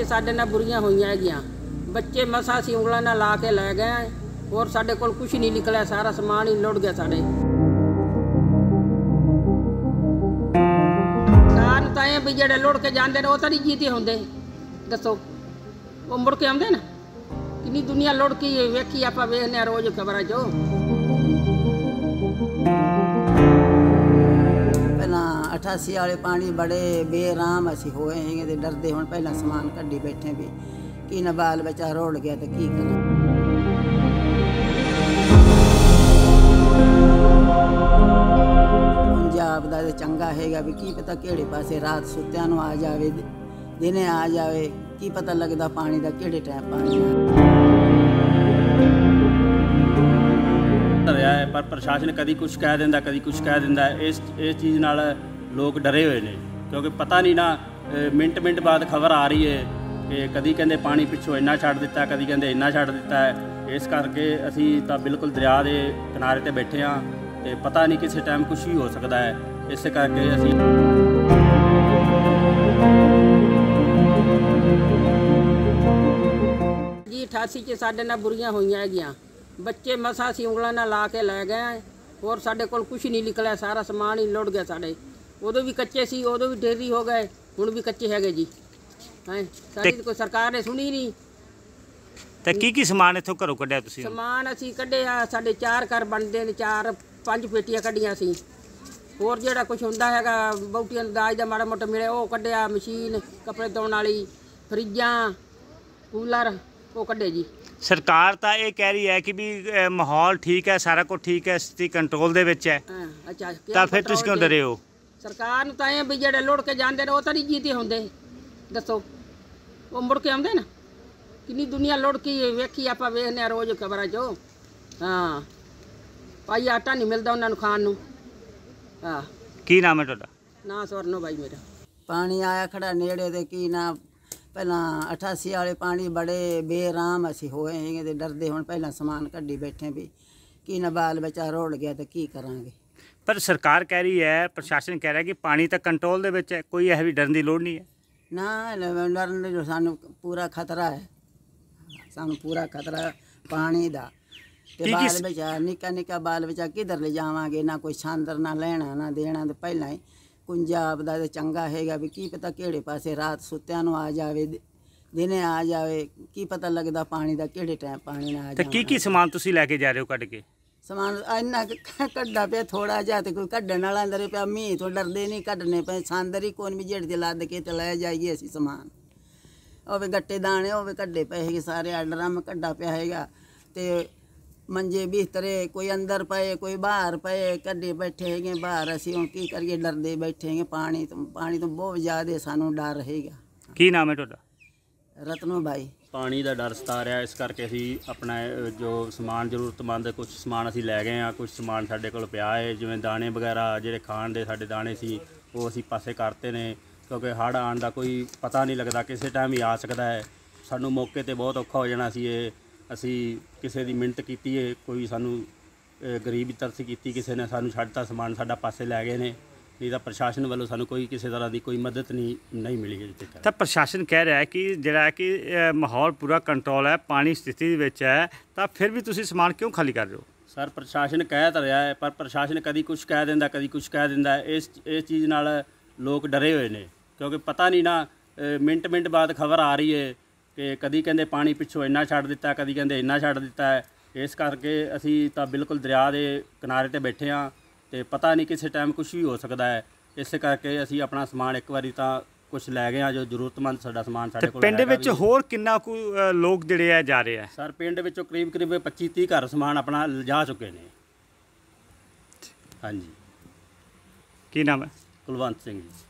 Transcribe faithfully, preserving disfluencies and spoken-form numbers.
साडे नाल बुरियां होईयां हैगियां। बच्चे मसा असीं उंगलां नाल ला के लै गए और साडे कोल कुछ नहीं निकलिया, सारा समान ही लुट गया साडे। सान तां भी जिहड़े लुट के जांदे ने ओह तां नहीं जीते हुंदे, दसो ओह मुड़ के आउंदे ना। किन्नी दुनिया लुट के वेखी आपां वेखने रोज़ खबरां चो। अठासी वाले पानी बड़े बेराम असी होए हैं ते डरदे हुण पहला समान कड्डी बैठे भी कि ना बाल बच्चा रोड़ गया तो की करें। पंजाब दा चंगा हैगा भी की पता केड़े पासे रात सुत्तियां नूं आ जावे दिने आ जावे, की पता लगदा पानी दा केड़े टाइम पानी रहा है। पर प्रशासन कभी कुछ कह दिंदा कभी कुछ कह दिंदा। इस इस चीज़ नाल लोग डरे हुए हैं क्योंकि पता नहीं ना मिनट मिनट बाद खबर आ रही है कि कभी कहते पानी पिछों इन्ना छड़ दिता, कभी कहते इन्ना छड़ दिता है। इस करके असी तो बिल्कुल दरिया के किनारे ते बैठे हाँ तो पता नहीं किसी टाइम कुछ भी हो सकता है। इस करके असी जी अठासी च साडे नाल बुरियां होईयां हैगियां। बच्चे मसा असीं उंगलां नाल ला के लै गए और साडे कोल कुछ नहीं निकलिया, सारा समान ही लुट गया साडे। उदों भी कच्चे सी, उदों भी ढेरी हो गए, हुण भी कच्चे हैगे जी। हैं साडी कोई सरकार ने सुनी नहीं। ते की की समान इत्थों घरों कढिया तुसीं? समान असीं कढिया, साडे चार घर बनदे ने, चार पंज पेटियां कढियां सी। होर जिहड़ा कुछ हुंदा हैगा बहुतियां दाज दा माड़ा मोटा मिले ओह कढिया, मशीन कपड़े धोण वाली, फ्रिजां, कूलर ओह कढे जी। सरकार तो ये कह रही है कि भी माहौल ठीक है, सारा कुछ ठीक है, स्थिति कंट्रोल दे विच है। अच्छा तो फिर तुसीं क्यों डरे हो? सरकार नूं तां इह भी जिहड़े लुट के जांदे ने ओह तां नहीं जीते हुंदे, दसो ओह मुड़ के आउंदे ना। किन्नी दुनिया लुट के वेखी आपां वेखने रोज़ खबरां चो। हाँ भाई आटा नहीं मिलता उन्होंने खाण नूं। हाँ की नाम है तुहाडा? ना स्वरनो भाई मेरा। पानी आया खड़ा नेड़े ते की ना पहला अठासी वाले पानी बड़े बेराम असी होए हैं ते डरदे हुण पहला समान कड्डी बैठे भी कि ना बाल बच्चा रोड़ गया तो की करांगे। पर सरकार कह रही है, प्रशासन कह रहा है कि पानी तो कंट्रोल दे विच है, कोई यह भी डरन की लोड़ नहीं है। ना डरन जो सानू पूरा खतरा है, सानू पूरा खतरा पानी दा ते बाल बच्चा निक्का निक्का बाल बच्चा किधर ले जावांगे, ना कोई छांदर ना लेना ना देना। तो पहला ही पंजाब दा चंगा हैगा भी की पता केड़े पासे रात सुत्तियां नूं आ जावे दिने आ जावे, की पता लगदा पानी दा केड़े टाइम पानी ना आ जावे। की की समान तुसीं लैके जा रहे हो कढ के? समान इन्ना कड्डा पे थोड़ा जा तो कोई कड्डण वाला अंदर पे मीह तो डरदे नहीं कड्डने पे छांदर ही कौन भी जेड़ ते लद के ते लै जाइए असी समान। ओह वे गट्टे दाने ओह वे कड्डे पे है सारे ड्रम कड्डा पिया हैगा ते मंजे बिस्तरे कोई अंदर पे कोई बाहर पे कड्डे बैठे है बाहर। असी हुण की करिए डरदे बैठे हैं। पानी तो पानी तो बहुत ज़्यादा सानू डर रहेगा। की नाम है तुहाडा? रतनो भाई। पानी का डर सता रहा, इस करके असी अपना जो समान जरूरतमंद कुछ समान असी लै गए हाँ, कुछ समान साडे कोल पिया है जिवें दाने वगैरह जिहड़े खाण दे साडे दाने सी वो असी पासे करते ने क्योंकि हड़ आउण दा कोई पता नहीं लगता, किसी टाइम ही आ सकता है। सानू मौके ते बहुत औखा हो जाना सी। असी किसी की मिन्नत की है, कोई सानू गरीब तरस की, किसी ने सानू छड्डता समान साडा पासे लै गए ने, नहीं तो प्रशासन वालों सानू कोई किसी तरह की कोई मदद नहीं नहीं मिली है। तो प्रशासन कह रहा है कि जिहड़ा कि माहौल पूरा कंट्रोल है, पानी स्थिति विच है, तो फिर भी तुसीं समान क्यों खाली कर रहे हो? सर प्रशासन कह तो रहा है पर प्रशासन कभी कुछ कह दिंदा कभी कुछ कह दिंदा। इस इस चीज़ नाल लोग डरे हुए हैं क्योंकि पता नहीं ना मिनट मिनट बाद खबर आ रही है कि कभी कहते पानी पिछों इन्ना छड़ दिता, कभी कहते इन्ना छड़ दिता है। इस करके असी तो बिल्कुल दरिया के किनारे ते बैठे हाँ तो पता नहीं किसी टाइम कुछ भी हो सकता है। इस करके असी अपना समान एक बारी तो कुछ लै गए हाँ जो जरूरतमंद साडा समान साडे कोल। पिंड विच होर किन्ना कु लोग जिहड़े आ जा रहे हैं? सर पिंड विचों करीब करीब पच्ची तीह घर समान अपना लिजा चुके हैं। हाँ जी। की नाम है? कुलवंत सिंह जी।